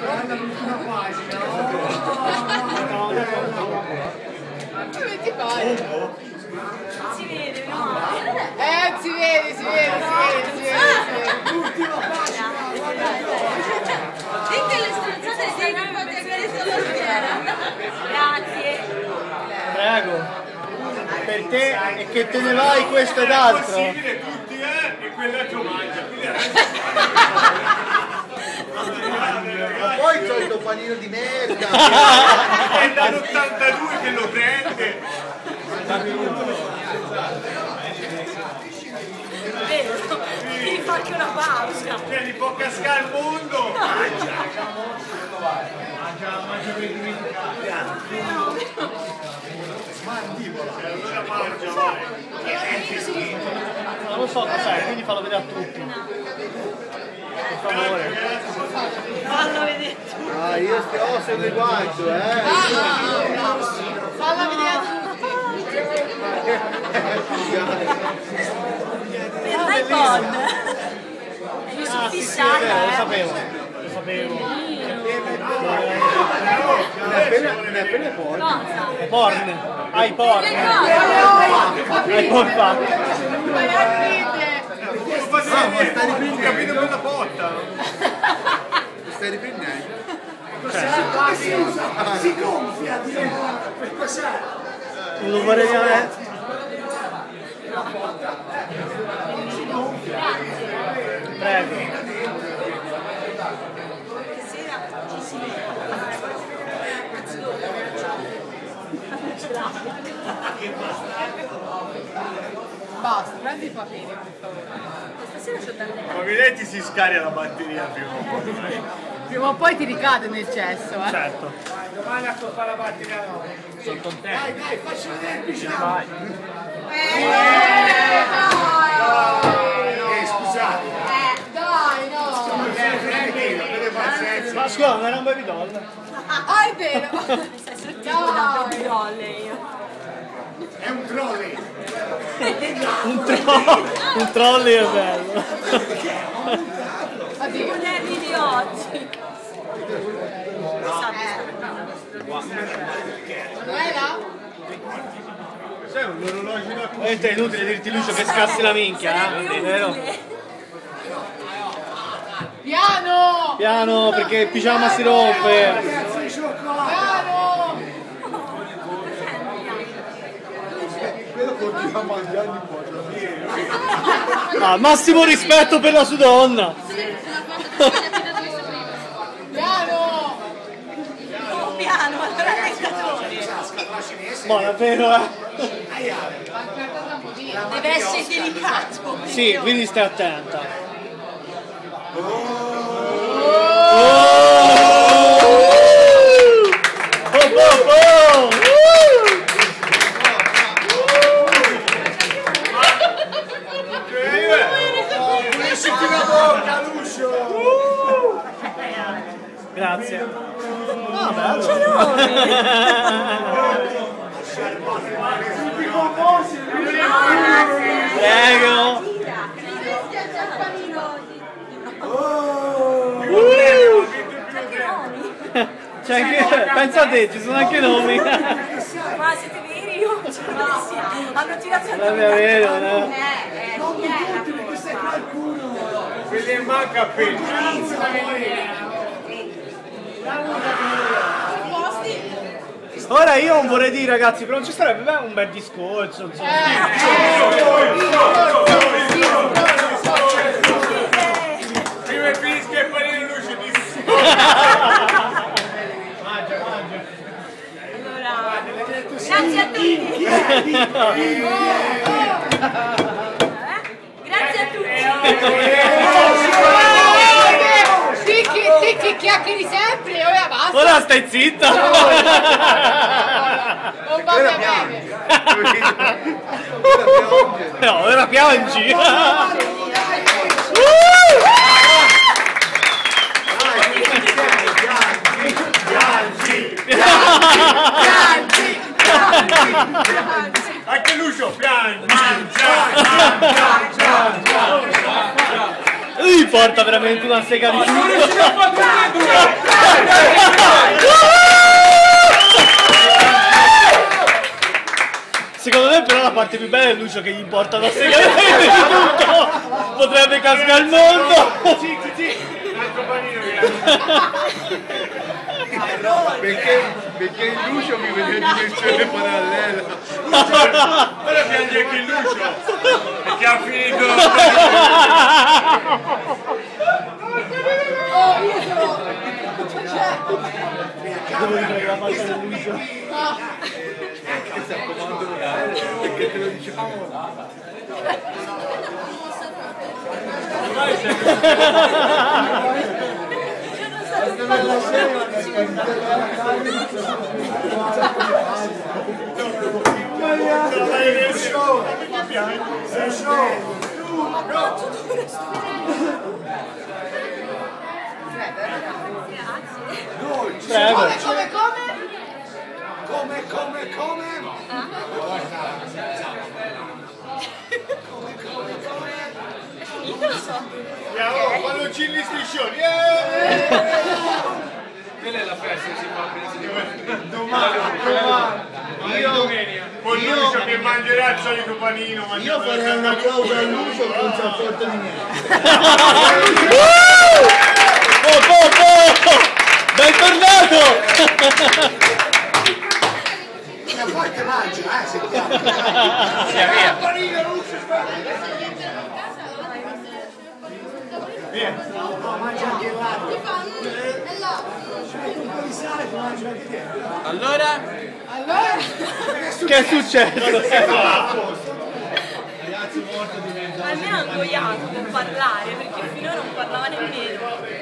l'ultima pagina. Come ti fai? Si vede, no? Si vede. L'ultima pagina. Dite le stronzate di non fate vedere solo sera. Grazie. Prego. Per te e che te ne vai questo ed altro. Possibile tutti e quella che mangia. Ma poi il solito panino di merda. È dall'82 che lo prende. Vero? Devi fare anche una pausa. Cioè, gli può cascare il mondo. Mangia per dimenticare. Mandibola. Allora mangia, vai. Non lo so cos'è, quindi fallo vedere a tutti. Per favore. Fallo vedere. Ah, io ho seguato, Falla vedere. Per l'iPod. Io sono fissata. Lo sapevo. Ne appena fuori. Porn. Hai porn. Hai porn fatto. Ma stai riprendendo, capito quella botta? Stai riprendendo? Si gonfia, cos'è? Non vorrei dire. Prego. Stasera ci si vede. Basta, prendi il papiro, per favore. Stasera c'ho da Ma vedete si scarica la batteria prima o poi. Prima o poi ti ricade nel cesso, Certo. Domani a fare la batteria nuova. Sono contento. Dai, facci vedere il pigiama. Vai. Scusate. Dai, no! Ma scusa, non era un baby doll? Ah, è vero! Sei sortito da baby doll io. È un trolley. Un trolley è bello. I modelli di oggi. Manuela? C'è un orologio da È inutile dirti Lucio che scassi la minchia, vero? Piano! Piano perché il pigiama si rompe. Piano! Quello continua a mangiare di po'. Ah, massimo rispetto per la sua donna. Piano! Oh, piano, allora tentatore. Ma davvero, Deve essere delicato. Sì, quindi stai attenta. Grazie. Ah, bello. Prego. C'è anche, pensa a te, ci sono anche nomi. Ma siete veri? Io non ce l'ho messi. Hanno tirato il Non è vero, no? Non di tutti, perché sei qualcuno. Quelli manca appena. Ora io non vorrei dire ragazzi, però non ci sarebbe un bel discorso, insomma. Prima fischia e poi in luce di mangia. Allora, grazie a tutti. Grazie a tutti. Te che chiacchieri sempre, ora basta! Ora stai zitta! Non va bene! No, ora piangi! Anche Lucio, piangi! Lui porta veramente una sega di tutto! parte più bella è Lucio che gli porta da segnare di tutto. Potrebbe cascare il mondo. Un altro panino Perché il Lucio mi vede in dimensione parallela. ora piange anche il Lucio perché ha finito. Devo dire la faccia del Lucio. Perché te lo diciamo? Prego. Come? Palloncini striscioni. Quella è la festa che si fa domani. Con Lucio che mangerà il solito panino. Io farei un applauso a Lucio che non ci ha fatto di niente. Bentornato! A volte mangia, sentiamo. Via. No, mangia anche là. Un po' di sale, ti mangi anche te. Allora? Che è successo? Almeno Angoiato può parlare perché finora non parlava nemmeno.